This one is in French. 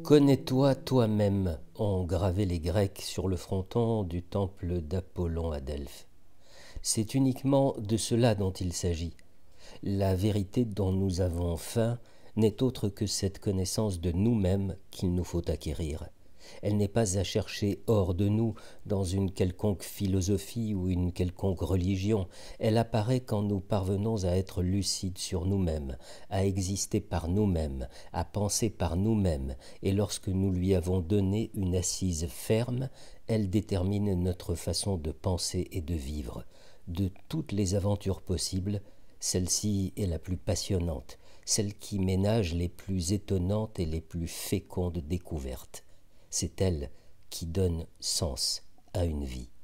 Connais-toi toi-même, ont gravé les Grecs sur le fronton du temple d'Apollon à Delphes. C'est uniquement de cela dont il s'agit. La vérité dont nous avons faim n'est autre que cette connaissance de nous-mêmes qu'il nous faut acquérir. Elle n'est pas à chercher hors de nous, dans une quelconque philosophie ou une quelconque religion. Elle apparaît quand nous parvenons à être lucides sur nous-mêmes, à exister par nous-mêmes, à penser par nous-mêmes, et lorsque nous lui avons donné une assise ferme, elle détermine notre façon de penser et de vivre. De toutes les aventures possibles, celle-ci est la plus passionnante, celle qui ménage les plus étonnantes et les plus fécondes découvertes. C'est elle qui donne sens à une vie.